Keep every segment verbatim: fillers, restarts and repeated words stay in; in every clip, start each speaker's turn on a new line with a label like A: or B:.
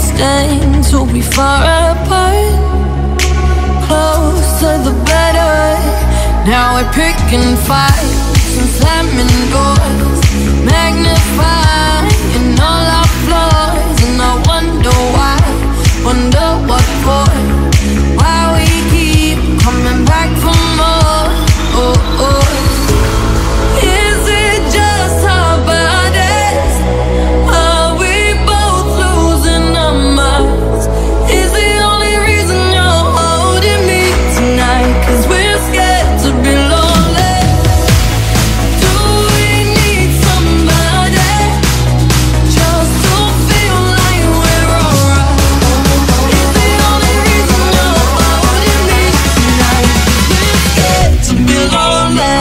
A: instinct to be far apart. Closer the better. Now we're picking fights and slamming doors, magnifying all our flaws. And I wonder why, wonder what for, why we keep coming back for more. Oh, oh. Is it just our bodies? Are we both losing our minds? Is the only reason you're holding me tonight 'cause we're scared to be lonely? Do we need somebody just to feel like we're alright? Is the only reason you're holding me tonight 'cause we're scared to be lonely?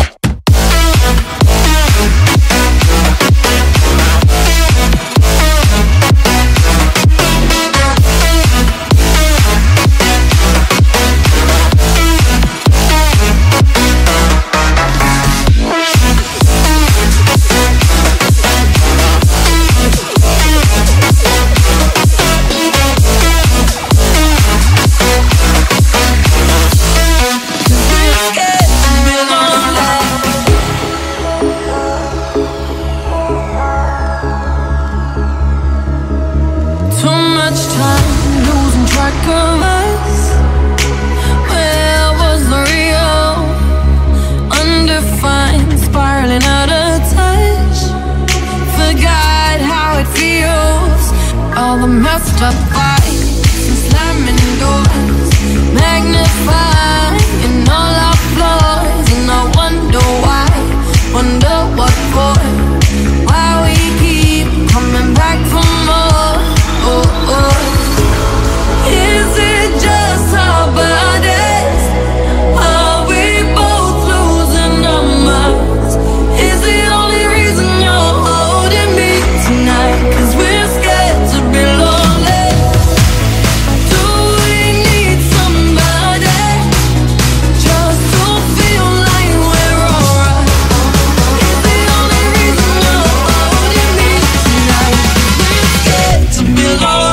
A: Too much time losing track of us. Where was the real? Undefined, spiraling out of touch. Forgot how it feels. All the messed up fights and slamming doors, magnifying all our flaws. And I wonder why, wonder what for, why we keep coming back for more. Oh, oh. Is it just our bodies? Are we both losing our minds? Is the only reason you're holding me tonight 'cause we're scared to be lonely? Do we need somebody just to feel like we're alright? Is the only reason you're holding me tonight 'cause we're scared to be lonely?